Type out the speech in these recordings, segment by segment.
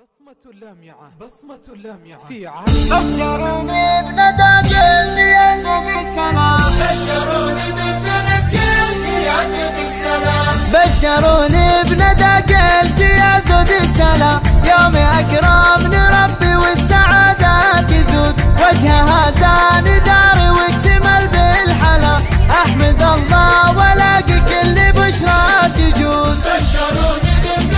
بصمة لامعة، بصمة لامعة في عالم. بشروني بندى قلبي يا زود السلام، بشروني بندى قلبي يا زود السلام، بشروني بندى قلبي يا زود السلام. يوم أكرمني ربي والسعادة تزود، وجهها زان داري واكتمل بالحلا. أحمد الله ولاقي كل بشرى تجود. بشروني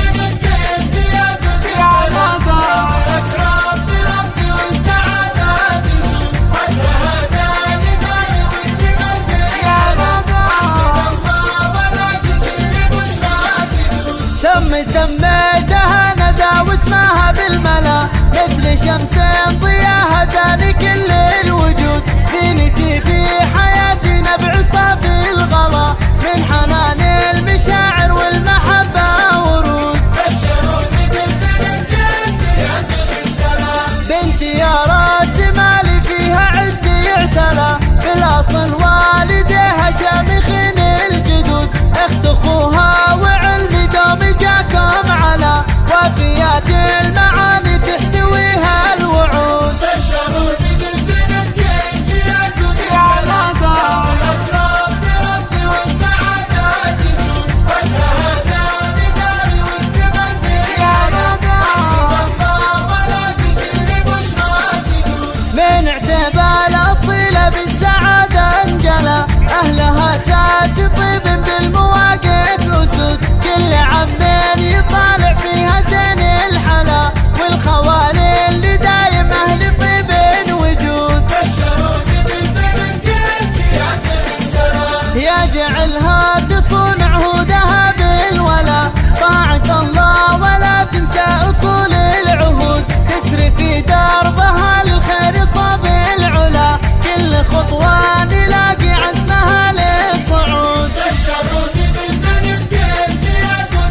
سميتها ندى واسمها بالملا، مثل شمس ضياها زان كل الوجود. زينتي في حياتي نبع صافي الغلا، من حنان المشاعر والمحبة ورود. بشروني بالبنت يا زود السلام، بنتي يا راس مالي فيها عز يعتلى. في الأصل والديها شامخين الجدود، اخت اخوها وعلمي دوم جاكم على وفيات المعاني تحتويها الوعود. بشروني بالبنت يا زود السلام، الأكرم بربي والسعادة تزود. وجهها زان داري واكتمل بالحلا. أحمد الله ولاقي كل بشرى تجود. من اعتبال أصيلة بالسعادة انجلى، أهلها أساس طيب بالمواقف أسود. كل عم يطالع فيها زين الحلا، والخوالي اللي دايم أهل طيب وجود. بشروني بالبنت يا زود السلام، يجعلها تصون عهودها بالولا. طاعة الله ولا تنسى أصول العهود، تسري في دربها للخير صاب العلا. كل خطوة نلاقي عزمها للصعود. بشروني بالبنت يا زود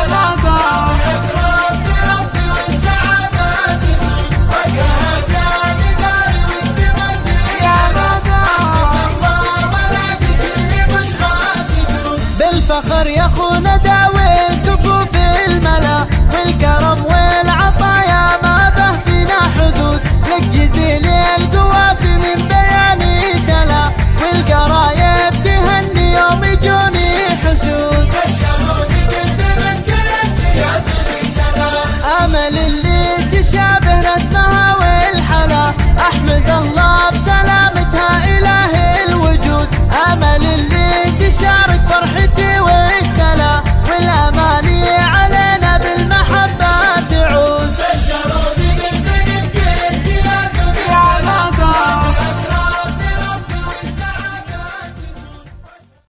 السلام، الأكرم بربي والسعادة تزود. وجهها زان داري واكتمل بالحلا. أحمد الله ولاقي كل بشرى تجود. بالفخر يا أخونا داوي الكفوف الملا، والكرم والعطايا ما به فينا حدود. لك جزيل القوافي من بياني تلا، والقرار